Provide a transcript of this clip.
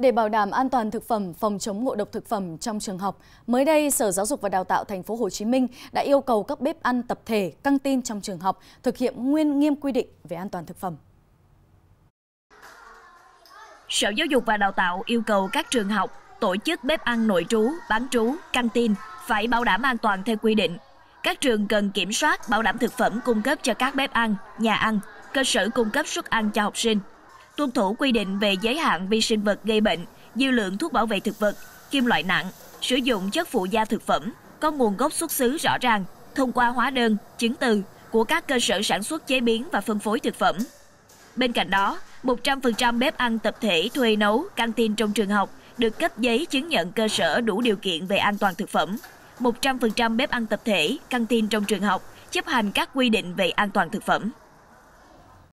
Để bảo đảm an toàn thực phẩm, phòng chống ngộ độc thực phẩm trong trường học, mới đây Sở Giáo dục và Đào tạo Thành phố Hồ Chí Minh đã yêu cầu các bếp ăn tập thể, căng tin trong trường học thực hiện nghiêm quy định về an toàn thực phẩm. Sở Giáo dục và Đào tạo yêu cầu các trường học tổ chức bếp ăn nội trú, bán trú, căng tin phải bảo đảm an toàn theo quy định. Các trường cần kiểm soát bảo đảm thực phẩm cung cấp cho các bếp ăn, nhà ăn, cơ sở cung cấp suất ăn cho học sinh. Tuân thủ quy định về giới hạn vi sinh vật gây bệnh, dư lượng thuốc bảo vệ thực vật, kim loại nặng, sử dụng chất phụ gia thực phẩm, có nguồn gốc xuất xứ rõ ràng, thông qua hóa đơn, chứng từ của các cơ sở sản xuất chế biến và phân phối thực phẩm. Bên cạnh đó, 100% bếp ăn tập thể thuê nấu, căng tin trong trường học được cấp giấy chứng nhận cơ sở đủ điều kiện về an toàn thực phẩm. 100% bếp ăn tập thể, căng tin trong trường học chấp hành các quy định về an toàn thực phẩm.